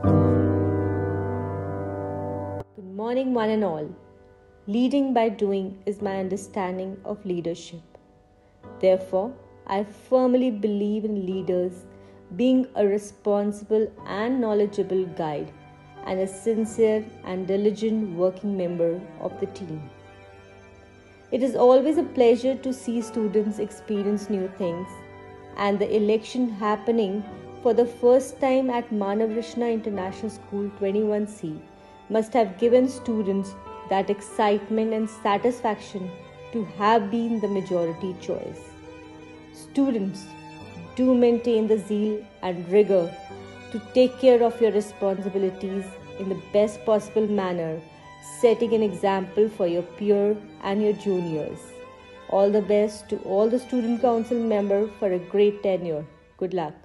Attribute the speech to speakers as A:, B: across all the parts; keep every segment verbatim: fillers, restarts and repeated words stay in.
A: Good morning, one and all. Leading by doing is my understanding of leadership. Therefore, I firmly believe in leaders being a responsible and knowledgeable guide and a sincere and diligent working member of the team. It is always a pleasure to see students experience new things, and the election happening for the first time at Manav Rachna International School twenty-one C must have given students that excitement and satisfaction to have been the majority choice. Students, do maintain the zeal and rigor to take care of your responsibilities in the best possible manner, setting an example for your peer and your juniors. All the best to all the student council members for a great tenure. Good luck.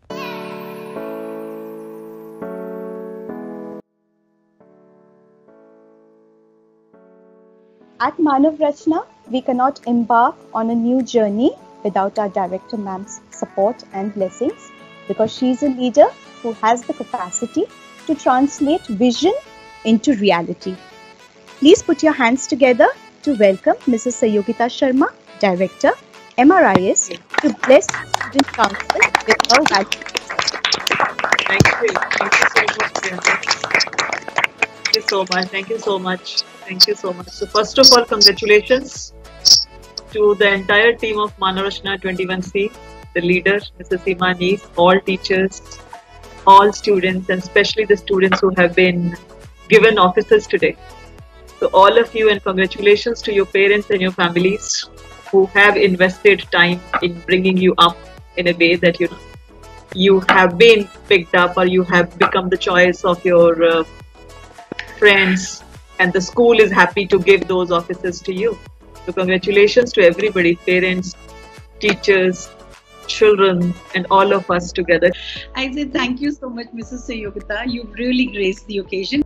B: At Manav Rachna, we cannot embark on a new journey without our Director Ma'am's support and blessings, because she is a leader who has the capacity to translate vision into reality. Please put your hands together to welcome Missus Sayogita Sharma, Director, M R I S, to bless the Student Council with her values.
C: Thank you. Thank you so much, Priyanka. Thank you so much. Thank you so much. Thank you so much. So first of all, congratulations to the entire team of Manav Rachna twenty-one C, the leader, Missus Seema Anis, all teachers, all students, and especially the students who have been given offices today. So all of you, and congratulations to your parents and your families who have invested time in bringing you up in a way that you you have been picked up, or you have become the choice of your uh, friends, and the school is happy to give those offices to you. So congratulations to everybody, parents, teachers, children, and all of us together.
D: I say thank you so much, Missus Sayogita. You've really graced the occasion.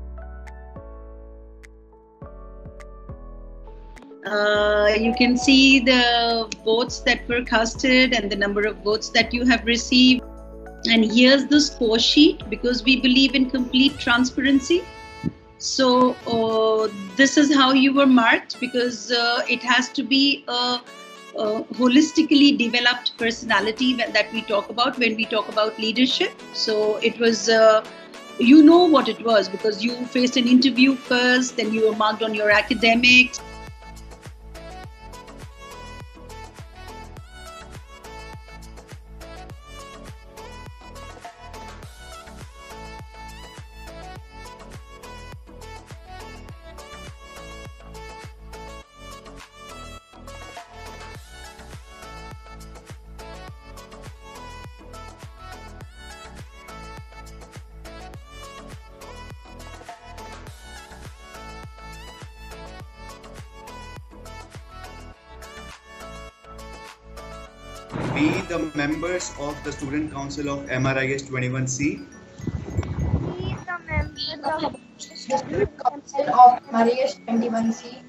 D: Uh, you can see the votes that were casted and the number of votes that you have received. And here's the score sheet, because we believe in complete transparency. So uh, this is how you were marked, because uh, it has to be a, a holistically developed personality that we talk about when we talk about leadership. So it was, uh, you know what it was, because you faced an interview first, then you were marked on your academics.
E: We, the members of the Student Council of M R I S twenty-one C,
F: We, the members of the Student Council of M R I S twenty-one C,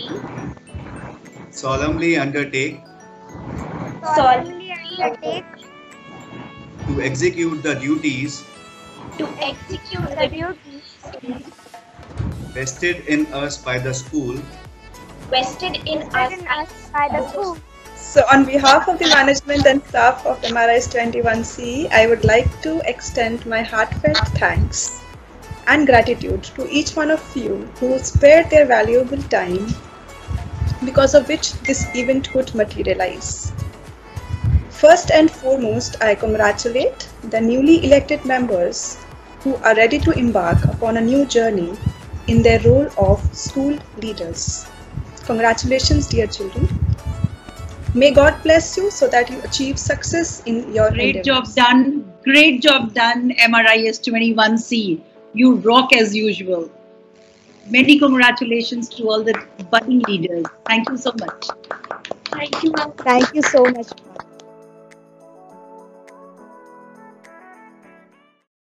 E: solemnly undertake
F: solemnly undertake
E: to execute the duties
F: to execute the duties
E: vested in us by the school
F: vested in us by the school.
G: So on behalf of the management and staff of M R I S twenty-one C, I would like to extend my heartfelt thanks and gratitude to each one of you who spared their valuable time, because of which this event could materialize. First and foremost, I congratulate the newly elected members who are ready to embark upon a new journey in their role of school leaders. Congratulations, dear children. May God bless you so that you achieve success in your
D: Great
G: endeavors.
D: job done. Great job done, M R I S twenty-one C. You rock as usual. Many congratulations to all the budding leaders. Thank you so much.
F: Thank you.
B: Thank you so much.